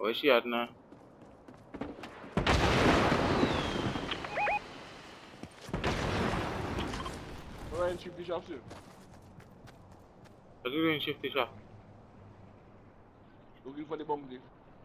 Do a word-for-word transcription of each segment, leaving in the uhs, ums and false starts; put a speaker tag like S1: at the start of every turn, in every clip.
S1: Where she at now?
S2: We're in Shifty Shop too.
S1: What are you doing, Shifty Shop?
S2: Looking for the bounty.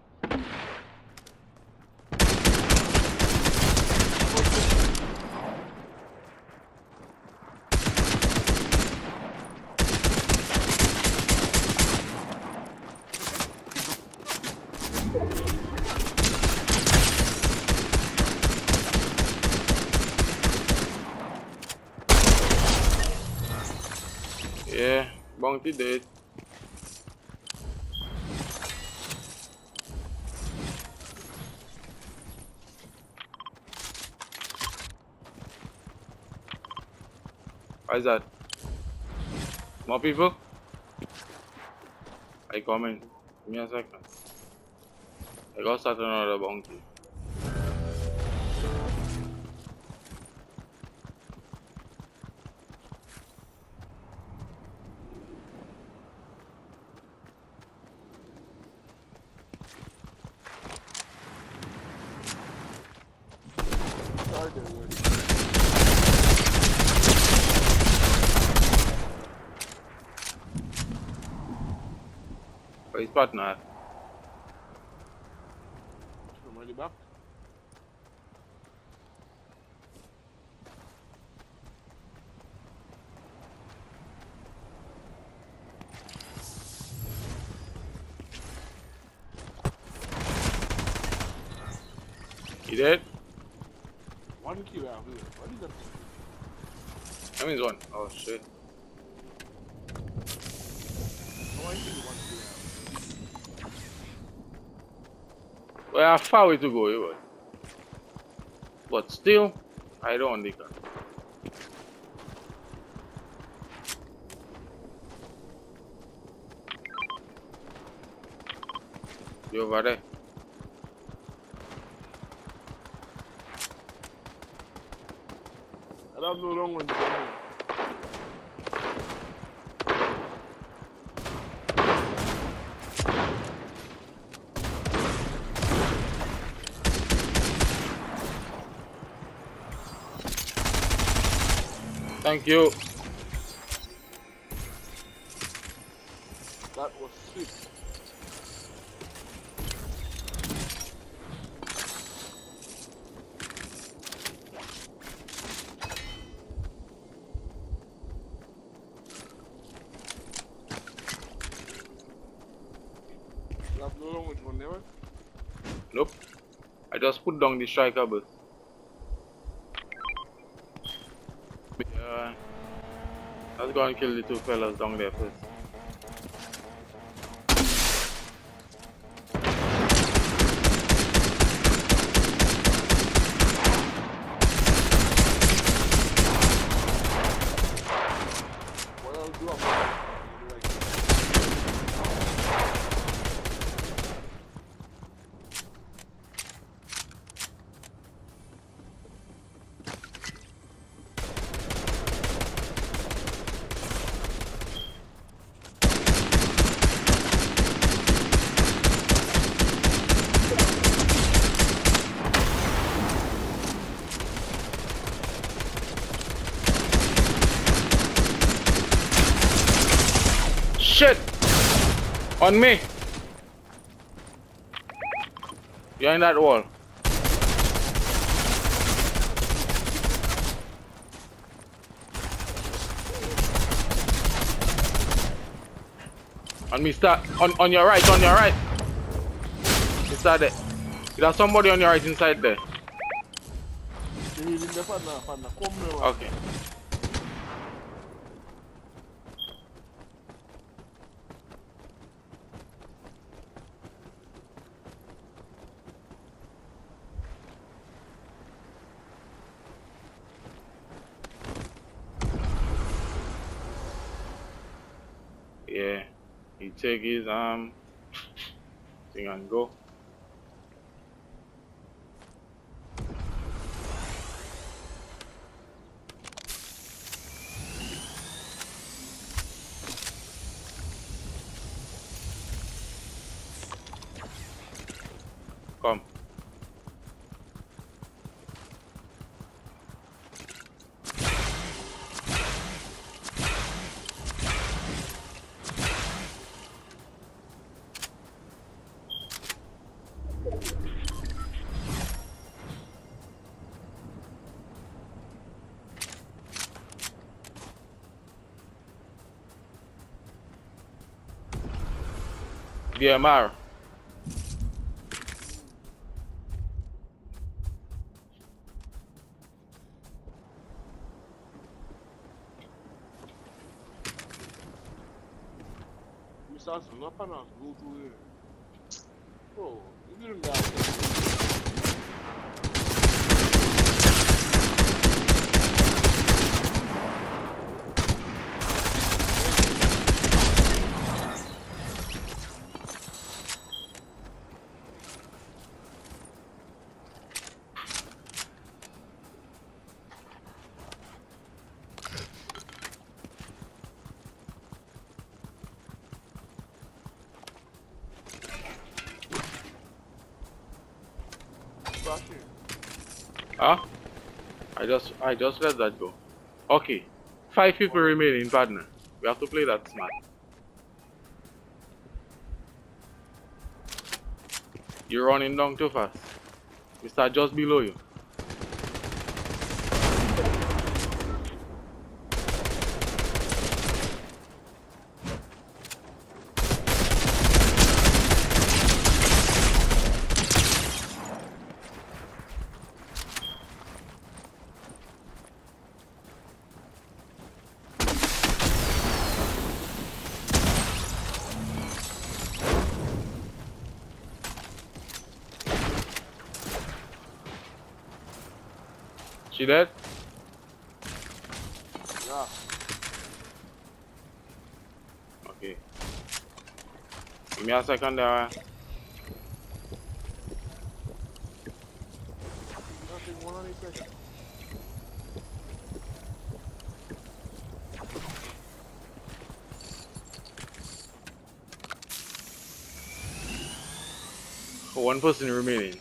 S1: Yeah, bounty dead. Why is that? More people? I coming. Give me a second. I got start another bounty.
S2: Sorry, there, word.
S1: Where is partner?
S2: I'm already back.
S1: He dead?
S2: One kill out here. What is that?
S1: That means one. Oh shit.
S2: How I kill one kill out?
S1: Well, how far way to go, you boy. But still, I don't want the car. You over there?
S2: I don't know long one to go.
S1: Thank you.
S2: That was sick. You have no long one to go never?
S1: Nope. I just put down the striker bus. Yeah. Let's go and kill the two fellas down there first.
S2: What I'll do after that?
S1: Shit! On me! Behind that wall. On me, start. On, on your right, on your right. Inside there. There's somebody on your right inside there.
S2: You need the partner, partner. Come here.
S1: Okay. Yeah. He take his um thing and go. Come. D M R.
S2: Mister Hanson, not pan out, go to here. Bro, you didn't die. Back here.
S1: Huh? I just I just let that go. Okay. Five people remaining, partner. We have to play that smart. You're running down too fast. We start just below you. She dead?
S2: Yeah.
S1: Okay. Give me a second there.
S2: Nothing, one hundred seconds.
S1: One person remaining.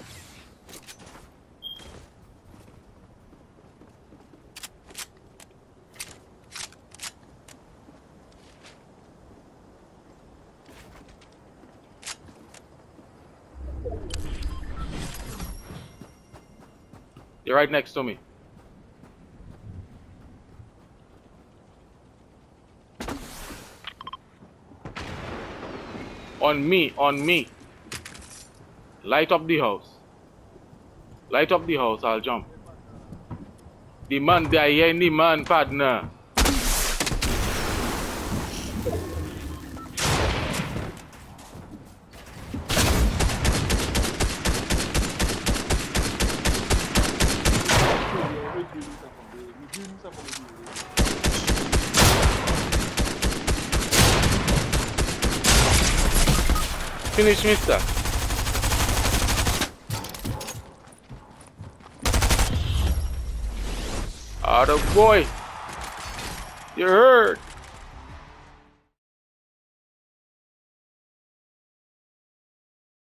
S1: You're right next to me. On me, on me. Light up the house. Light up the house, I'll jump. The man there, yeah, the man, partner. Finish, mister. Atta boy. You're hurt.